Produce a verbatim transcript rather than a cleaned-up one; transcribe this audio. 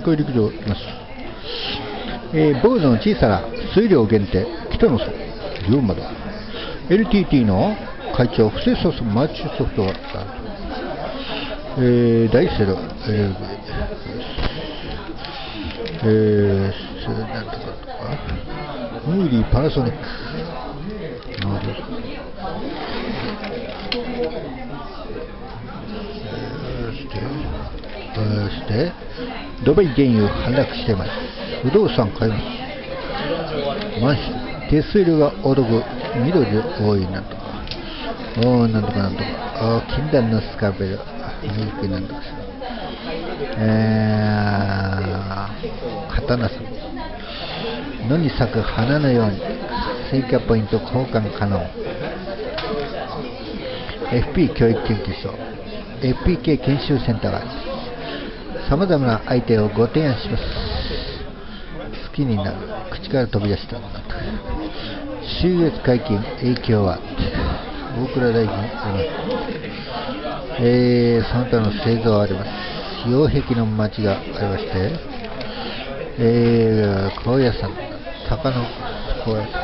界陸上います。えー、僕の小さな水量限定北の層龍馬だ。 エルティーティー の会長不正ソフトマッチソフトがある。えー、大セル、えーえー、なんとかとかムーリーパナソニック、なるほど。そしてドバイ原油反落しています。不動産買います。マンション手数料がお得、緑多い、なんとかおーなんとかなんとかおー禁断のスカベルミルクなんとかえー、刀さん野に咲く花のように追加ポイント交換可能。 エフピー 教育研究所 エフピーケー 研修センターがあります。さまざまな相手をご提案します。好きになる、口から飛び出したのだと。収益解禁影響は大蔵大臣、えー、その他の製造があります。擁壁の町がありまして、えー、高野山、鷹の高野山、